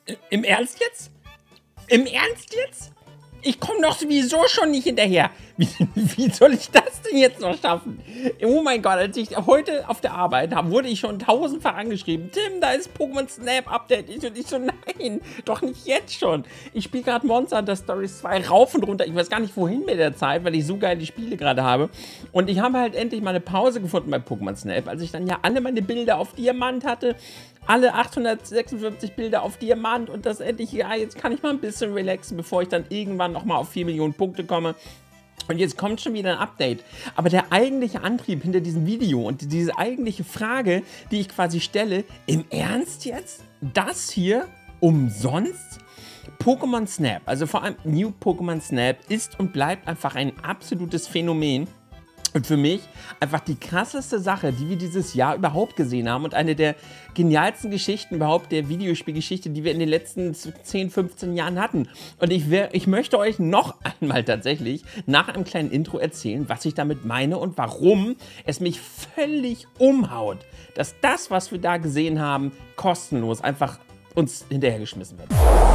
Im Ernst jetzt? Im Ernst jetzt? Ich komme doch sowieso schon nicht hinterher. Wie soll ich das denn jetzt noch schaffen? Oh mein Gott, als ich heute auf der Arbeit habe, wurde ich schon tausendfach angeschrieben. Tim, da ist Pokémon Snap Update. Ich so, nein, doch nicht jetzt schon. Ich spiele gerade Monster Hunter Stories 2 rauf und runter. Ich weiß gar nicht, wohin mit der Zeit, weil ich so geile Spiele gerade habe. Und ich habe halt endlich mal eine Pause gefunden bei Pokémon Snap, als ich dann ja alle meine Bilder auf Diamant hatte. Alle 856 Bilder auf Diamant und das endlich, ja, jetzt kann ich mal ein bisschen relaxen, bevor ich dann irgendwann nochmal auf 4 Millionen Punkte komme. Und jetzt kommt schon wieder ein Update. Aber der eigentliche Antrieb hinter diesem Video und diese eigentliche Frage, die ich quasi stelle, im Ernst jetzt? Das hier umsonst? Pokémon Snap, also vor allem New Pokémon Snap, ist und bleibt einfach ein absolutes Phänomen. Und für mich einfach die krasseste Sache, die wir dieses Jahr überhaupt gesehen haben und eine der genialsten Geschichten überhaupt der Videospielgeschichte, die wir in den letzten 10, 15 Jahren hatten. Und ich möchte euch noch einmal tatsächlich nach einem kleinen Intro erzählen, was ich damit meine und warum es mich völlig umhaut, dass das, was wir da gesehen haben, kostenlos einfach uns hinterhergeschmissen wird.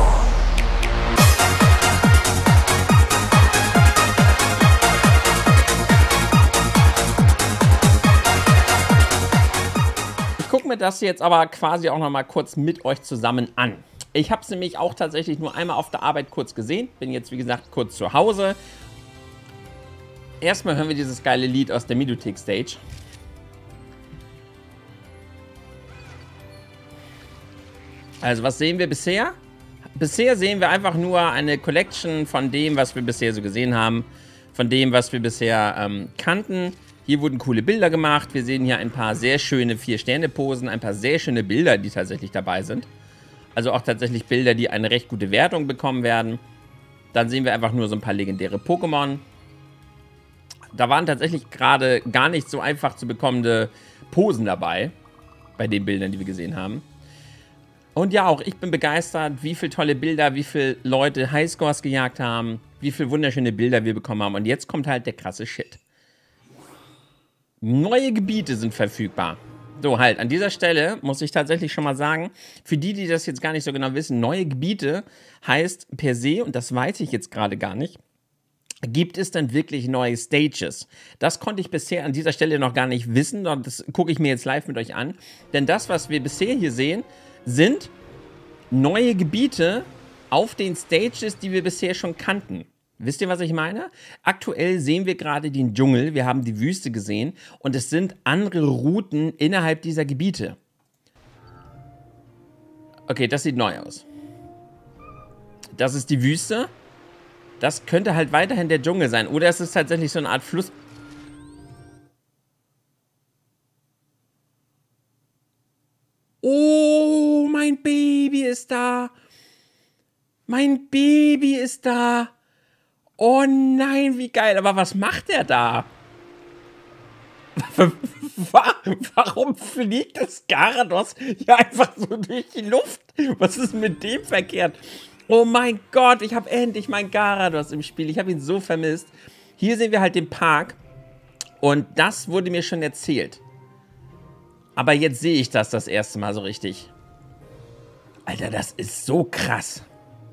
Ich gucke mir das jetzt aber quasi auch noch mal kurz mit euch zusammen an. Ich habe es nämlich auch tatsächlich nur einmal auf der Arbeit kurz gesehen. Bin jetzt, wie gesagt, kurz zu Hause. Erstmal hören wir dieses geile Lied aus der Midothek-Stage. Also, was sehen wir bisher? Bisher sehen wir einfach nur eine Collection von dem, was wir bisher so gesehen haben. Von dem, was wir bisher kannten. Hier wurden coole Bilder gemacht. Wir sehen hier ein paar sehr schöne 4-Sterne-Posen, ein paar sehr schöne Bilder, die tatsächlich dabei sind. Also auch tatsächlich Bilder, die eine recht gute Wertung bekommen werden. Dann sehen wir einfach nur so ein paar legendäre Pokémon. Da waren tatsächlich gerade gar nicht so einfach zu bekommende Posen dabei, bei den Bildern, die wir gesehen haben. Und ja, auch ich bin begeistert, wie viele tolle Bilder, wie viele Leute Highscores gejagt haben, wie viele wunderschöne Bilder wir bekommen haben. Und jetzt kommt halt der krasse Shit. Neue Gebiete sind verfügbar. So, halt, an dieser Stelle muss ich tatsächlich schon mal sagen, für die, die das jetzt gar nicht so genau wissen, neue Gebiete heißt per se, und das weiß ich jetzt gerade gar nicht, gibt es dann wirklich neue Stages? Das konnte ich bisher an dieser Stelle noch gar nicht wissen, und das gucke ich mir jetzt live mit euch an. Denn das, was wir bisher hier sehen, sind neue Gebiete auf den Stages, die wir bisher schon kannten. Wisst ihr, was ich meine? Aktuell sehen wir gerade den Dschungel, wir haben die Wüste gesehen und es sind andere Routen innerhalb dieser Gebiete. Okay, das sieht neu aus. Das ist die Wüste. Das könnte halt weiterhin der Dschungel sein. Oder es ist tatsächlich so eine Art Fluss. Oh, mein Baby ist da. Mein Baby ist da. Oh nein, wie geil. Aber was macht der da? Warum fliegt das Gyarados hier einfach so durch die Luft? Was ist mit dem verkehrt? Oh mein Gott, ich habe endlich meinen Gyarados im Spiel. Ich habe ihn so vermisst. Hier sehen wir halt den Park. Und das wurde mir schon erzählt. Aber jetzt sehe ich das erste Mal so richtig. Alter, das ist so krass.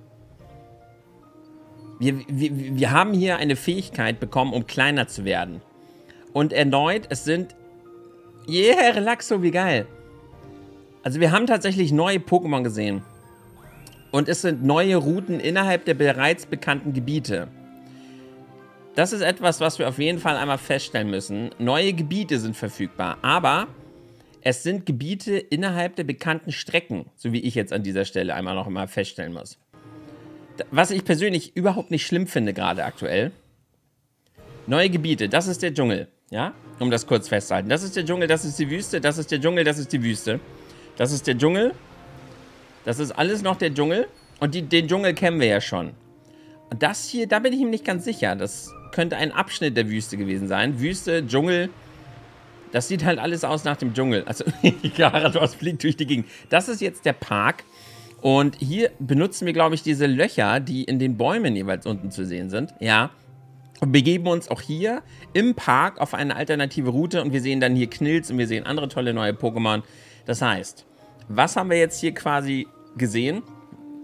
Wir haben hier eine Fähigkeit bekommen, um kleiner zu werden. Und erneut, es sind... Yeah, Relaxo, wie geil. Also wir haben tatsächlich neue Pokémon gesehen. Und es sind neue Routen innerhalb der bereits bekannten Gebiete. Das ist etwas, was wir auf jeden Fall einmal feststellen müssen. Neue Gebiete sind verfügbar, aber es sind Gebiete innerhalb der bekannten Strecken, so wie ich jetzt an dieser Stelle einmal noch mal feststellen muss. Was ich persönlich überhaupt nicht schlimm finde gerade aktuell. Neue Gebiete, das ist der Dschungel, ja? Um das kurz festzuhalten. Das ist der Dschungel, das ist die Wüste, das ist der Dschungel, das ist die Wüste. Das ist der Dschungel. Das ist alles noch der Dschungel. Und den Dschungel kennen wir ja schon. Und das hier, da bin ich mir nicht ganz sicher. Das könnte ein Abschnitt der Wüste gewesen sein. Wüste, Dschungel. Das sieht halt alles aus nach dem Dschungel. Also, Gyarados fliegt durch die Gegend. Das ist jetzt der Park. Und hier benutzen wir, glaube ich, diese Löcher, die in den Bäumen jeweils unten zu sehen sind. Ja. Und begeben uns auch hier im Park auf eine alternative Route. Und wir sehen dann hier Knilz und wir sehen andere tolle neue Pokémon. Das heißt, was haben wir jetzt hier quasi gesehen?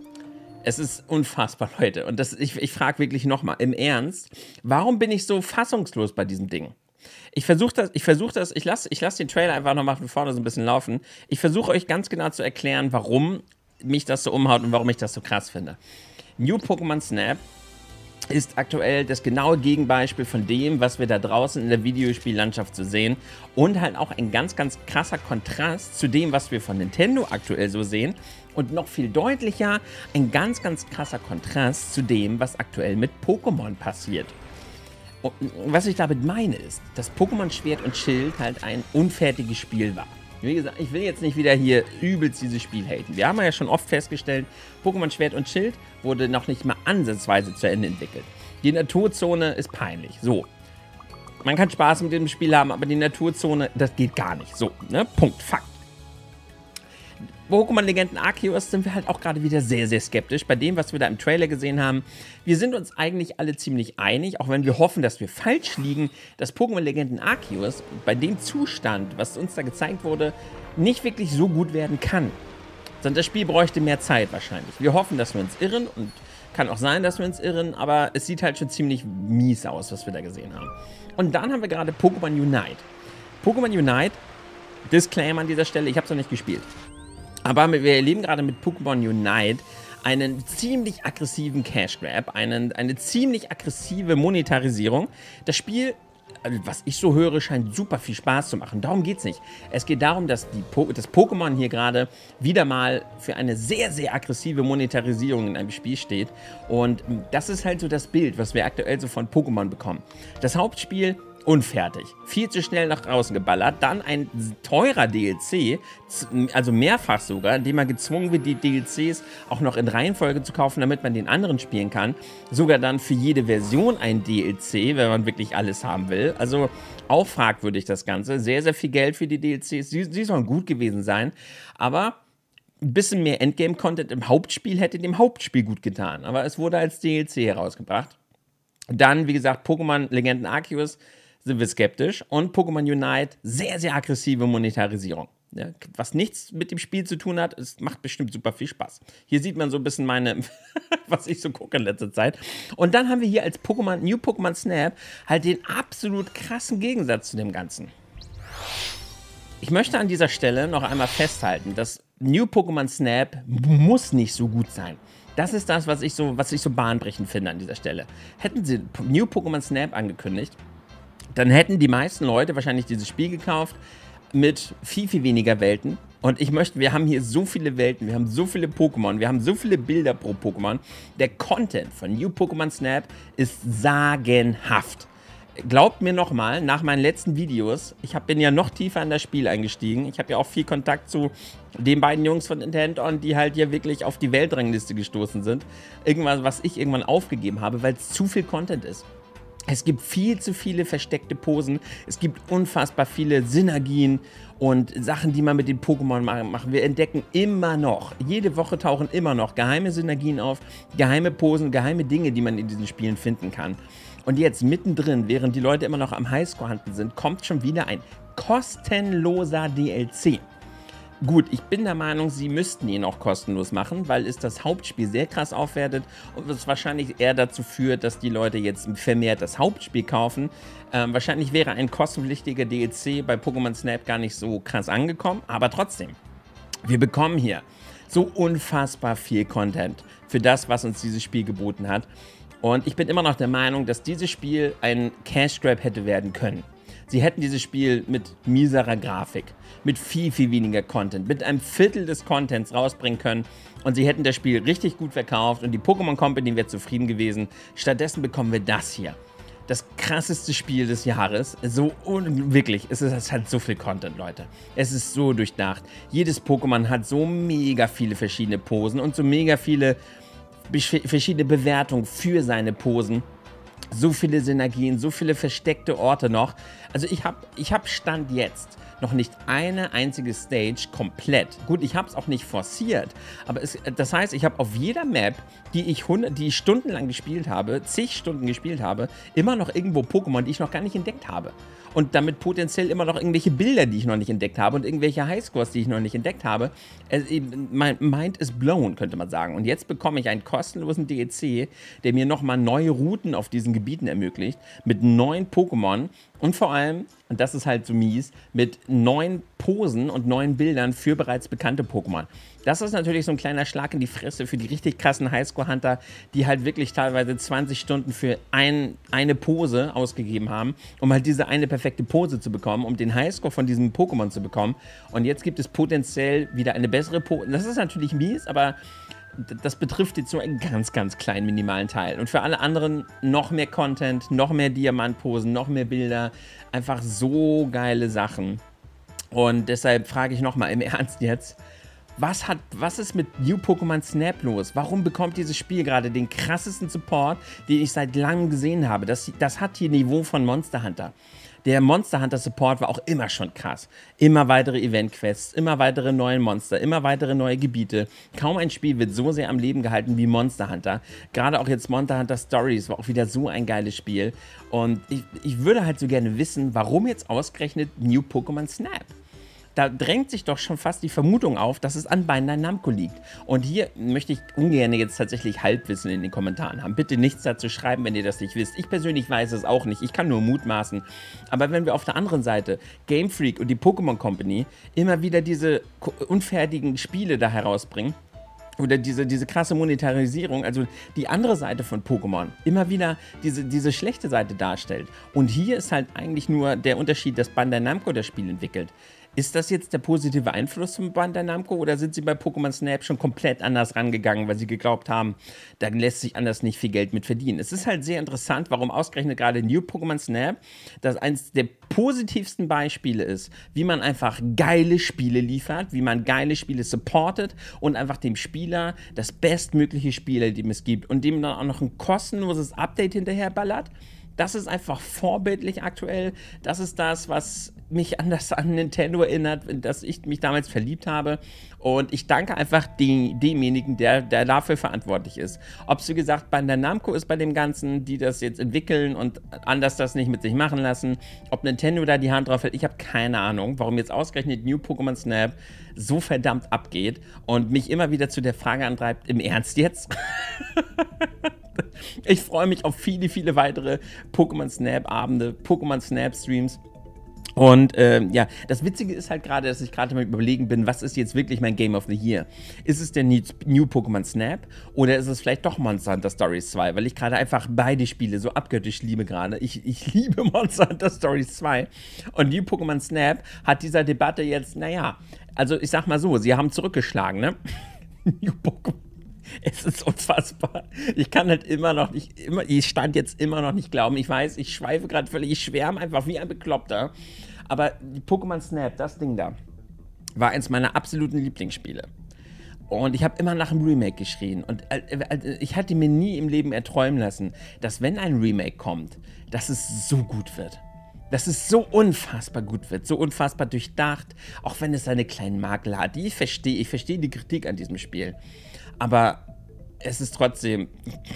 Es ist unfassbar, Leute. Und ich frage wirklich nochmal, im Ernst, warum bin ich so fassungslos bei diesem Ding? Ich lasse den Trailer einfach nochmal von vorne so ein bisschen laufen. Ich versuche euch ganz genau zu erklären, warum mich das so umhaut und warum ich das so krass finde. New Pokémon Snap ist aktuell das genaue Gegenbeispiel von dem, was wir da draußen in der Videospiellandschaft so sehen und halt auch ein ganz, ganz krasser Kontrast zu dem, was wir von Nintendo aktuell so sehen und noch viel deutlicher ein ganz, ganz krasser Kontrast zu dem, was aktuell mit Pokémon passiert. Und was ich damit meine ist, dass Pokémon Schwert und Schild halt ein unfertiges Spiel war. Wie gesagt, ich will jetzt nicht wieder hier übelst dieses Spiel haten. Wir haben ja schon oft festgestellt, Pokémon Schwert und Schild wurde noch nicht mal ansatzweise zu Ende entwickelt. Die Naturzone ist peinlich. So. Man kann Spaß mit dem Spiel haben, aber die Naturzone, das geht gar nicht. So, ne? Punkt. Fakt. Pokémon Legenden Arceus sind wir halt auch gerade wieder sehr, sehr skeptisch bei dem, was wir da im Trailer gesehen haben. Wir sind uns eigentlich alle ziemlich einig, auch wenn wir hoffen, dass wir falsch liegen, dass Pokémon Legenden Arceus bei dem Zustand, was uns da gezeigt wurde, nicht wirklich so gut werden kann. Sondern das Spiel bräuchte mehr Zeit wahrscheinlich. Wir hoffen, dass wir uns irren und kann auch sein, dass wir uns irren, aber es sieht halt schon ziemlich mies aus, was wir da gesehen haben. Und dann haben wir gerade Pokémon Unite. Pokémon Unite, Disclaimer an dieser Stelle, ich habe es noch nicht gespielt. Aber wir erleben gerade mit Pokémon Unite einen ziemlich aggressiven Cash Grab, eine ziemlich aggressive Monetarisierung. Das Spiel, was ich so höre, scheint super viel Spaß zu machen. Darum geht es nicht. Es geht darum, dass das Pokémon hier gerade wieder mal für eine sehr, sehr aggressive Monetarisierung in einem Spiel steht. Und das ist halt so das Bild, was wir aktuell so von Pokémon bekommen. Das Hauptspiel unfertig. Viel zu schnell nach draußen geballert. Dann ein teurer DLC, also mehrfach sogar, indem man gezwungen wird, die DLCs auch noch in Reihenfolge zu kaufen, damit man den anderen spielen kann. Sogar dann für jede Version ein DLC, wenn man wirklich alles haben will. Also auch fragwürdig das Ganze. Sehr, sehr viel Geld für die DLCs. Sie sollen gut gewesen sein, aber ein bisschen mehr Endgame-Content im Hauptspiel hätte dem Hauptspiel gut getan. Aber es wurde als DLC herausgebracht. Dann, wie gesagt, Pokémon Legenden Arceus sind wir skeptisch. Und Pokémon Unite, sehr, sehr aggressive Monetarisierung. Ja, was nichts mit dem Spiel zu tun hat, es macht bestimmt super viel Spaß. Hier sieht man so ein bisschen was ich so gucke in letzter Zeit. Und dann haben wir hier als New Pokémon Snap halt den absolut krassen Gegensatz zu dem Ganzen. Ich möchte an dieser Stelle noch einmal festhalten, dass New Pokémon Snap muss nicht so gut sein. Das ist das, was ich so bahnbrechend finde an dieser Stelle. Hätten sie New Pokémon Snap angekündigt, dann hätten die meisten Leute wahrscheinlich dieses Spiel gekauft mit viel, viel weniger Welten. Und wir haben hier so viele Welten, wir haben so viele Pokémon, wir haben so viele Bilder pro Pokémon. Der Content von New Pokémon Snap ist sagenhaft. Glaubt mir nochmal, nach meinen letzten Videos, bin ja noch tiefer in das Spiel eingestiegen. Ich habe ja auch viel Kontakt zu den beiden Jungs von Nintendo, die halt hier wirklich auf die Weltrangliste gestoßen sind. Irgendwas, was ich irgendwann aufgegeben habe, weil es zu viel Content ist. Es gibt viel zu viele versteckte Posen, es gibt unfassbar viele Synergien und Sachen, die man mit den Pokémon machen. Wir entdecken immer noch, jede Woche tauchen immer noch geheime Synergien auf, geheime Posen, geheime Dinge, die man in diesen Spielen finden kann. Und jetzt mittendrin, während die Leute immer noch am Highscore-Hunten sind, kommt schon wieder ein kostenloser DLC. Gut, ich bin der Meinung, sie müssten ihn auch kostenlos machen, weil es das Hauptspiel sehr krass aufwertet und es wahrscheinlich eher dazu führt, dass die Leute jetzt vermehrt das Hauptspiel kaufen. Wahrscheinlich wäre ein kostenpflichtiger DLC bei Pokémon Snap gar nicht so krass angekommen, aber trotzdem, wir bekommen hier so unfassbar viel Content für das, was uns dieses Spiel geboten hat. Und ich bin immer noch der Meinung, dass dieses Spiel ein Cash Grab hätte werden können. Sie hätten dieses Spiel mit mieserer Grafik, mit viel, viel weniger Content, mit einem Viertel des Contents rausbringen können und sie hätten das Spiel richtig gut verkauft und die Pokémon Company wäre zufrieden gewesen. Stattdessen bekommen wir das hier. Das krasseste Spiel des Jahres. Wirklich, es hat so viel Content, Leute. Es ist so durchdacht. Jedes Pokémon hat so mega viele verschiedene Posen und so mega viele verschiedene Bewertungen für seine Posen. So viele Synergien, so viele versteckte Orte noch. Also ich hab Stand jetzt noch nicht eine einzige Stage komplett. Gut, ich habe es auch nicht forciert, aber das heißt, ich habe auf jeder Map, die ich stundenlang gespielt habe, zig Stunden gespielt habe, immer noch irgendwo Pokémon, die ich noch gar nicht entdeckt habe. Und damit potenziell immer noch irgendwelche Bilder, die ich noch nicht entdeckt habe und irgendwelche Highscores, die ich noch nicht entdeckt habe. Mein Mind is blown, könnte man sagen. Und jetzt bekomme ich einen kostenlosen DLC, der mir nochmal neue Routen auf diesen Gebieten ermöglicht, mit neuen Pokémon und vor allem, und das ist halt so mies, mit neuen Posen und neuen Bildern für bereits bekannte Pokémon. Das ist natürlich so ein kleiner Schlag in die Fresse für die richtig krassen Highscore-Hunter, die halt wirklich teilweise 20 Stunden für eine Pose ausgegeben haben, um halt diese eine perfekte Pose zu bekommen, um den Highscore von diesem Pokémon zu bekommen. Und jetzt gibt es potenziell wieder eine bessere Pose. Das ist natürlich mies, aber das betrifft jetzt nur einen ganz, ganz kleinen minimalen Teil. Und für alle anderen noch mehr Content, noch mehr Diamantposen, noch mehr Bilder. Einfach so geile Sachen. Und deshalb frage ich nochmal im Ernst jetzt, was ist mit New Pokémon Snap los? Warum bekommt dieses Spiel gerade den krassesten Support, den ich seit langem gesehen habe? Das hat hier Niveau von Monster Hunter. Der Monster Hunter Support war auch immer schon krass. Immer weitere Event-Quests, immer weitere neue Monster, immer weitere neue Gebiete. Kaum ein Spiel wird so sehr am Leben gehalten wie Monster Hunter. Gerade auch jetzt Monster Hunter Stories war auch wieder so ein geiles Spiel. Und ich würde halt so gerne wissen, warum jetzt ausgerechnet New Pokémon Snap? Da drängt sich doch schon fast die Vermutung auf, dass es an Bandai Namco liegt. Und hier möchte ich ungern jetzt tatsächlich Halbwissen in den Kommentaren haben. Bitte nichts dazu schreiben, wenn ihr das nicht wisst. Ich persönlich weiß es auch nicht. Ich kann nur mutmaßen. Aber wenn wir auf der anderen Seite Game Freak und die Pokémon Company immer wieder diese unfertigen Spiele da herausbringen, oder diese krasse Monetarisierung, also die andere Seite von Pokémon, immer wieder diese schlechte Seite darstellt. Und hier ist halt eigentlich nur der Unterschied, dass Bandai Namco das Spiel entwickelt. Ist das jetzt der positive Einfluss von Bandai Namco oder sind sie bei Pokémon Snap schon komplett anders rangegangen, weil sie geglaubt haben, da lässt sich anders nicht viel Geld mit verdienen? Es ist halt sehr interessant, warum ausgerechnet gerade New Pokémon Snap das eines der positivsten Beispiele ist, wie man einfach geile Spiele liefert, wie man geile Spiele supportet und einfach dem Spieler das bestmögliche Spielerlebnis gibt und dem dann auch noch ein kostenloses Update hinterherballert. Das ist einfach vorbildlich aktuell. Das ist das, was mich an Nintendo erinnert, dass ich mich damals verliebt habe. Und ich danke einfach demjenigen, der dafür verantwortlich ist. Ob es, wie gesagt, Bandai Namco ist bei dem Ganzen, die das jetzt entwickeln und anders das nicht mit sich machen lassen. Ob Nintendo da die Hand drauf hält, ich habe keine Ahnung, warum jetzt ausgerechnet New Pokémon Snap so verdammt abgeht und mich immer wieder zu der Frage antreibt, im Ernst jetzt? Ich freue mich auf viele, viele weitere Pokémon Snap Abende, Pokémon Snap Streams. Und ja, das Witzige ist halt gerade, dass ich gerade mal überlegen bin, was ist jetzt wirklich mein Game of the Year? Ist es der New Pokémon Snap oder ist es vielleicht doch Monster Hunter Stories 2? Weil ich gerade einfach beide Spiele so abgöttisch liebe gerade. Ich liebe Monster Hunter Stories 2 und New Pokémon Snap hat dieser Debatte jetzt, naja, also ich sag mal so, sie haben zurückgeschlagen, ne? New Pokémon. Es ist unfassbar. Ich kann halt immer noch nicht, ich stand jetzt immer noch nicht glauben. Ich weiß, ich schweife gerade völlig, ich schwärme einfach wie ein Bekloppter. Aber die Pokémon Snap, das Ding da, war eins meiner absoluten Lieblingsspiele. Und ich habe immer nach einem Remake geschrien. Und ich hatte mir nie im Leben erträumen lassen, dass wenn ein Remake kommt, dass es so gut wird. Dass es so unfassbar gut wird, so unfassbar durchdacht, auch wenn es seine kleinen Makel hat. Ich verstehe die Kritik an diesem Spiel. Aber es ist trotzdem,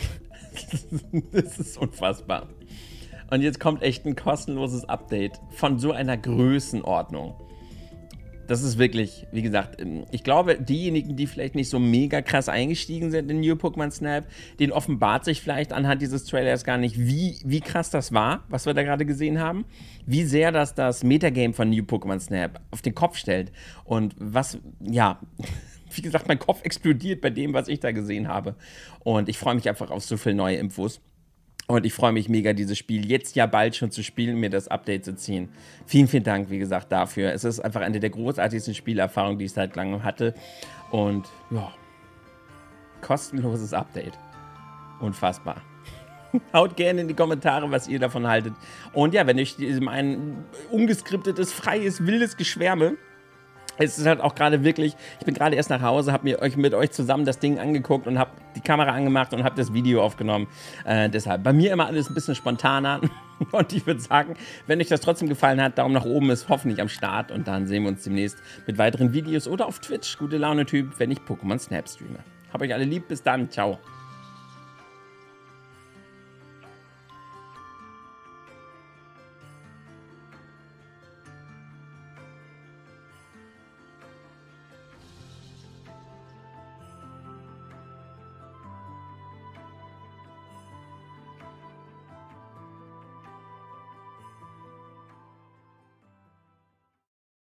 es ist unfassbar. Und jetzt kommt echt ein kostenloses Update von so einer Größenordnung. Das ist wirklich, wie gesagt, ich glaube, diejenigen, die vielleicht nicht so mega krass eingestiegen sind in New Pokémon Snap, denen offenbart sich vielleicht anhand dieses Trailers gar nicht, wie krass das war, was wir da gerade gesehen haben. Wie sehr das Metagame von New Pokémon Snap auf den Kopf stellt. Und was, ja... Wie gesagt, mein Kopf explodiert bei dem, was ich da gesehen habe. Und ich freue mich einfach auf so viele neue Infos. Und ich freue mich mega, dieses Spiel jetzt ja bald schon zu spielen, mir das Update zu ziehen. Vielen, vielen Dank, wie gesagt, dafür. Es ist einfach eine der großartigsten Spielerfahrungen, die ich seit langem hatte. Und ja, kostenloses Update. Unfassbar. Haut gerne in die Kommentare, was ihr davon haltet. Und ja, wenn euch ein ungeskriptetes, freies, wildes Geschwärme Es ist halt auch gerade wirklich, ich bin gerade erst nach Hause, habe mir mit euch zusammen das Ding angeguckt und habe die Kamera angemacht und habe das Video aufgenommen. Deshalb, bei mir immer alles ein bisschen spontaner. Und ich würde sagen, wenn euch das trotzdem gefallen hat, Daumen nach oben ist hoffentlich am Start. Und dann sehen wir uns demnächst mit weiteren Videos oder auf Twitch. Gute Laune Typ, wenn ich Pokémon Snap streame. Hab euch alle lieb, bis dann, ciao.